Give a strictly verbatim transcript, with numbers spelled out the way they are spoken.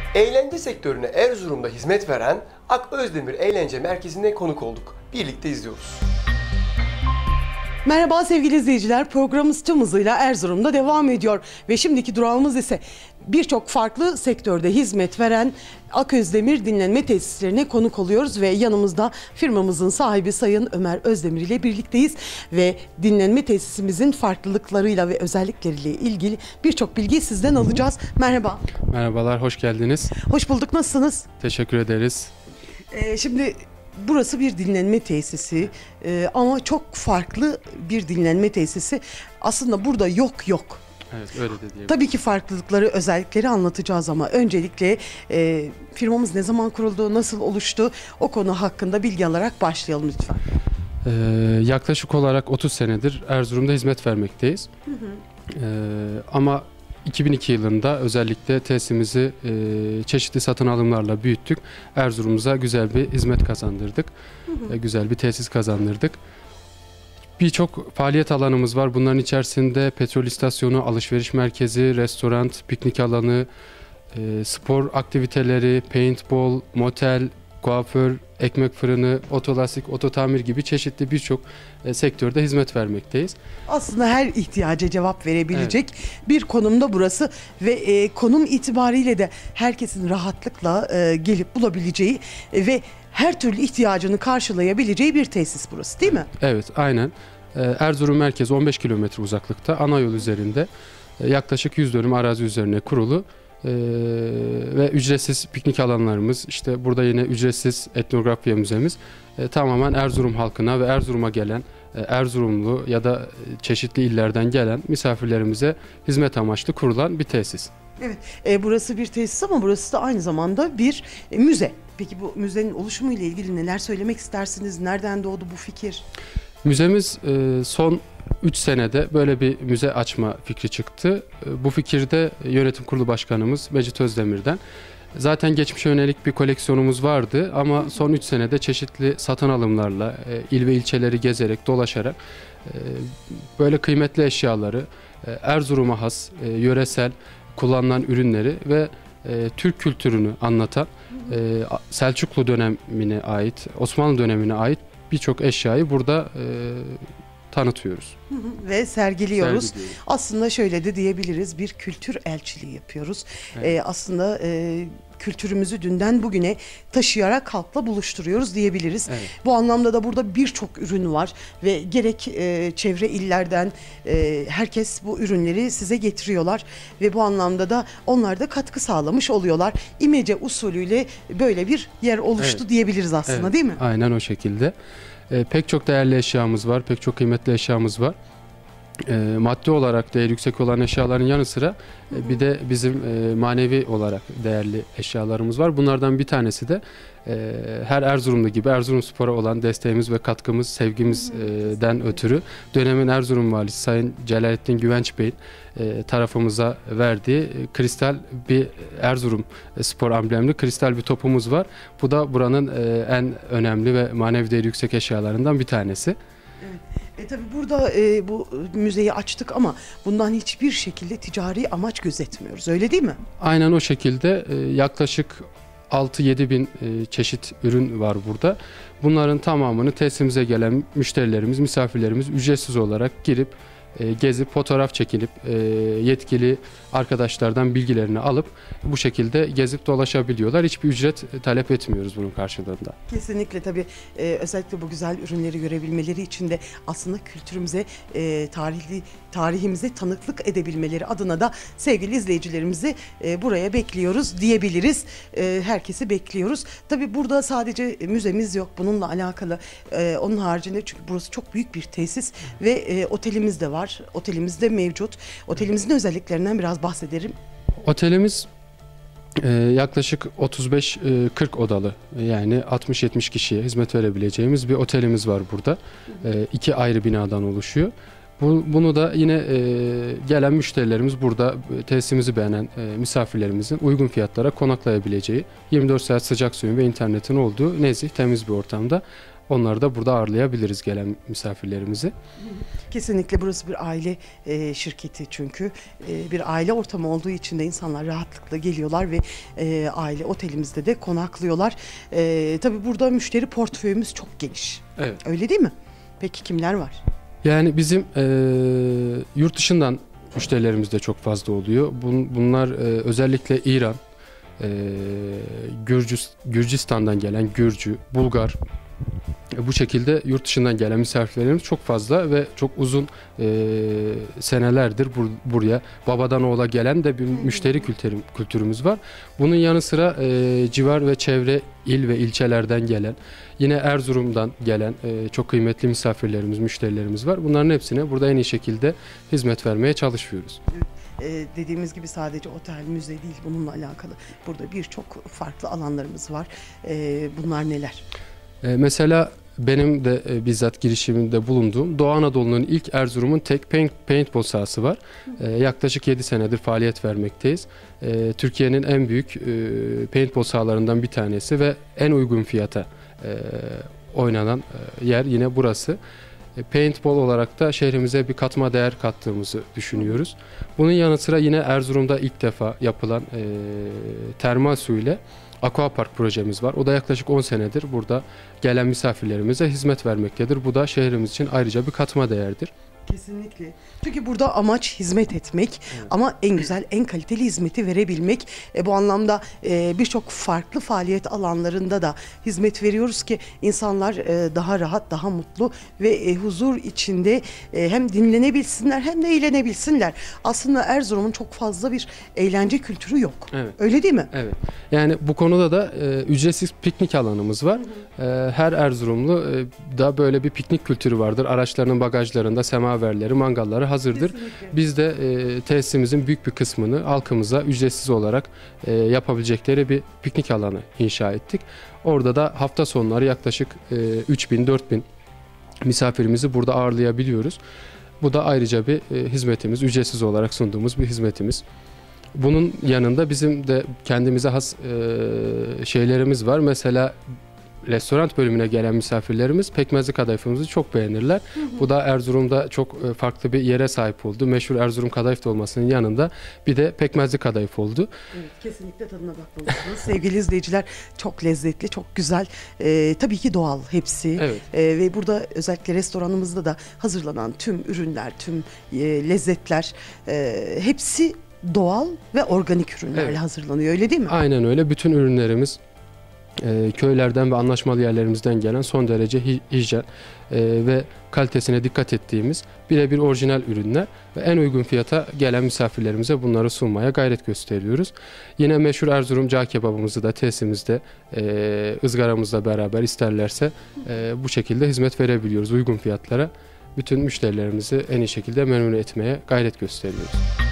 Eğlence sektörüne Erzurum'da hizmet veren Ak Özdemir Eğlence Merkezi'ne konuk olduk. Birlikte izliyoruz. Merhaba sevgili izleyiciler, programımız tüm hızıyla Erzurum'da devam ediyor ve şimdiki durağımız ise birçok farklı sektörde hizmet veren Ak Özdemir dinlenme tesislerine konuk oluyoruz ve yanımızda firmamızın sahibi Sayın Ömer Özdemir ile birlikteyiz ve dinlenme tesisimizin farklılıklarıyla ve özellikleriyle ilgili birçok bilgiyi sizden alacağız. Merhaba. Merhabalar, hoş geldiniz. Hoş bulduk, nasılsınız? Teşekkür ederiz. Ee, şimdi burası bir dinlenme tesisi ee, ama çok farklı bir dinlenme tesisi. Aslında burada yok yok. Evet, öyle de diyebilirim. Tabii ki farklılıkları, özellikleri anlatacağız ama öncelikle e, firmamız ne zaman kuruldu, nasıl oluştu, o konu hakkında bilgi alarak başlayalım lütfen. Ee, yaklaşık olarak otuz senedir Erzurum'da hizmet vermekteyiz. Hı hı. Ee, ama iki bin iki yılında özellikle tesisimizi e, çeşitli satın alımlarla büyüttük. Erzurum'umuza güzel bir hizmet kazandırdık. Hı hı. E, güzel bir tesis kazandırdık. Birçok faaliyet alanımız var. Bunların içerisinde petrol istasyonu, alışveriş merkezi, restoran, piknik alanı, e, spor aktiviteleri, paintball, motel, kuaför, ekmek fırını, otolastik, ototamir gibi çeşitli birçok e, sektörde hizmet vermekteyiz. Aslında her ihtiyaca cevap verebilecek evet. bir konumda burası ve e, konum itibariyle de herkesin rahatlıkla e, gelip bulabileceği e, ve her türlü ihtiyacını karşılayabileceği bir tesis burası, değil mi? Evet, aynen. Erzurum merkez on beş kilometre uzaklıkta, ana yol üzerinde yaklaşık yüz dönüm arazi üzerine kurulu ve ücretsiz piknik alanlarımız, işte burada yine ücretsiz etnografya müzemiz, tamamen Erzurum halkına ve Erzurum'a gelen Erzurumlu ya da çeşitli illerden gelen misafirlerimize hizmet amaçlı kurulan bir tesis. Evet, e, burası bir tesis ama burası da aynı zamanda bir e, müze. Peki bu müzenin oluşumu ile ilgili neler söylemek istersiniz? Nereden doğdu bu fikir? Müzemiz e, son üç senede böyle bir müze açma fikri çıktı. E, bu fikirde yönetim kurulu başkanımız Mecit Özdemir'den. Zaten geçmişe yönelik bir koleksiyonumuz vardı ama son üç senede çeşitli satın alımlarla, e, il ve ilçeleri gezerek, dolaşarak e, böyle kıymetli eşyaları, e, Erzurum'a has, e, yöresel kullanılan ürünleri ve e, Türk kültürünü anlatan, e, Selçuklu dönemine ait, Osmanlı dönemine ait birçok eşyayı burada e, tanıtıyoruz. Hı hı, ve sergiliyoruz. Sergiliyoruz. Aslında şöyle de diyebiliriz, bir kültür elçiliği yapıyoruz. Evet. Ee, aslında e, kültürümüzü dünden bugüne taşıyarak halkla buluşturuyoruz diyebiliriz. Evet. Bu anlamda da burada birçok ürün var ve gerek e, çevre illerden e, herkes bu ürünleri size getiriyorlar ve bu anlamda da onlar da katkı sağlamış oluyorlar. İmece usulüyle böyle bir yer oluştu evet. diyebiliriz aslında, evet. değil mi? Aynen o şekilde. E, pek çok değerli eşyamız var, pek çok kıymetli eşyamız var. E, maddi olarak değeri yüksek olan eşyaların yanı sıra e, bir de bizim e, manevi olarak değerli eşyalarımız var. Bunlardan bir tanesi de e, her Erzurumlu gibi Erzurumspor'a olan desteğimiz ve katkımız, sevgimizden ötürü dönemin Erzurum Valisi Sayın Celalettin Güvenç Bey'in e, tarafımıza verdiği kristal bir Erzurum spor amblemli kristal bir topumuz var. Bu da buranın e, en önemli ve manevi değeri yüksek eşyalarından bir tanesi. Evet. E tabii burada e, bu müzeyi açtık ama bundan hiçbir şekilde ticari amaç gözetmiyoruz, öyle değil mi? Aynen o şekilde e, yaklaşık altı yedi bin e, çeşit ürün var burada. Bunların tamamını tesisimize gelen müşterilerimiz, misafirlerimiz ücretsiz olarak girip e, gezip fotoğraf çekilip e, yetkili arkadaşlardan bilgilerini alıp bu şekilde gezip dolaşabiliyorlar. Hiçbir ücret talep etmiyoruz bunun karşılığında. Kesinlikle tabii e, özellikle bu güzel ürünleri görebilmeleri için de aslında kültürümüze, e, tarihli tarihimize tanıklık edebilmeleri adına da sevgili izleyicilerimizi e, buraya bekliyoruz diyebiliriz. E, herkesi bekliyoruz. Tabii burada sadece müzemiz yok. Bununla alakalı e, onun haricinde, çünkü burası çok büyük bir tesis ve e, otelimiz de var. Otelimiz de mevcut. Otelimizin özelliklerinden biraz bahsederim. Otelimiz e, yaklaşık otuz beş kırk odalı, yani altmış yetmiş kişiye hizmet verebileceğimiz bir otelimiz var burada. E, iki ayrı binadan oluşuyor. Bu, bunu da yine e, gelen müşterilerimiz, burada tesisimizi beğenen e, misafirlerimizin uygun fiyatlara konaklayabileceği, yirmi dört saat sıcak suyun ve internetin olduğu nezih, temiz bir ortamda onları da burada ağırlayabiliriz, gelen misafirlerimizi. Kesinlikle burası bir aile e, şirketi çünkü e, bir aile ortamı olduğu için de insanlar rahatlıkla geliyorlar ve e, aile otelimizde de konaklıyorlar. E, tabii burada müşteri portföyümüz çok geniş. Evet. Öyle değil mi? Peki kimler var? Yani bizim e, yurt dışından müşterilerimiz de çok fazla oluyor. Bun, bunlar e, özellikle İran, e, Gürcüs, Gürcistan'dan gelen Gürcü, Bulgar, e, bu şekilde yurt dışından gelen misafirlerimiz çok fazla ve çok uzun e, senelerdir bur, buraya babadan oğula gelen de bir müşteri kültürü, kültürümüz var. Bunun yanı sıra e, civar ve çevre il ve ilçelerden gelen, yine Erzurum'dan gelen e, çok kıymetli misafirlerimiz, müşterilerimiz var. Bunların hepsine burada en iyi şekilde hizmet vermeye çalışıyoruz. Ee, dediğimiz gibi sadece otel, müze değil, bununla alakalı. Burada birçok farklı alanlarımız var. Ee, bunlar neler? E, mesela benim de e, bizzat girişiminde bulunduğum Doğu Anadolu'nun ilk Erzurum'un tek paint, paintball sahası var. E, yaklaşık yedi senedir faaliyet vermekteyiz. E, Türkiye'nin en büyük e, paintball sahalarından bir tanesi ve en uygun fiyata e, oynanan e, yer yine burası. Paintball olarak da şehrimize bir katma değer kattığımızı düşünüyoruz. Bunun yanı sıra yine Erzurum'da ilk defa yapılan e, termal su ile aquapark projemiz var. O da yaklaşık on senedir burada gelen misafirlerimize hizmet vermektedir. Bu da şehrimiz için ayrıca bir katma değerdir. Kesinlikle. Çünkü burada amaç hizmet etmek, evet. Ama en güzel, en kaliteli hizmeti verebilmek. E, bu anlamda e, birçok farklı faaliyet alanlarında da hizmet veriyoruz ki insanlar e, daha rahat, daha mutlu ve e, huzur içinde e, hem dinlenebilsinler hem de eğlenebilsinler. Aslında Erzurum'un çok fazla bir eğlence kültürü yok. Evet. Öyle değil mi? Evet. Yani bu konuda da e, ücretsiz piknik alanımız var. Hı hı. E, her Erzurumlu e, da böyle bir piknik kültürü vardır. Araçlarının bagajlarında semaverleri, mangalları hazırdır. Kesinlikle. Biz de e, tesisimizin büyük bir kısmını halkımıza ücretsiz olarak e, yapabilecekleri bir piknik alanı inşa ettik. Orada da hafta sonları yaklaşık e, üç bin dört bin misafirimizi burada ağırlayabiliyoruz. Bu da ayrıca bir e, hizmetimiz, ücretsiz olarak sunduğumuz bir hizmetimiz. Bunun yanında bizim de kendimize has e, şeylerimiz var. Mesela restoran bölümüne gelen misafirlerimiz pekmezli kadayıfımızı çok beğenirler. Hı hı. Bu da Erzurum'da çok farklı bir yere sahip oldu. Meşhur Erzurum kadayıf dolmasının yanında bir de pekmezli kadayıf oldu. Evet, kesinlikle tadına bakmalısınız. Sevgili izleyiciler, çok lezzetli, çok güzel. Ee, tabii ki doğal hepsi. Evet. Ee, ve burada özellikle restoranımızda da hazırlanan tüm ürünler, tüm e, lezzetler e, hepsi doğal ve organik ürünlerle evet. hazırlanıyor. Öyle değil mi? Aynen öyle. Bütün ürünlerimiz E, köylerden ve anlaşmalı yerlerimizden gelen son derece hi- hijyen e, ve kalitesine dikkat ettiğimiz birebir orijinal ürünler ve en uygun fiyata gelen misafirlerimize bunları sunmaya gayret gösteriyoruz. Yine meşhur Erzurum cağ kebabımızı da tesisimizde e, ızgaramızla beraber isterlerse e, bu şekilde hizmet verebiliyoruz uygun fiyatlara. Bütün müşterilerimizi en iyi şekilde memnun etmeye gayret gösteriyoruz.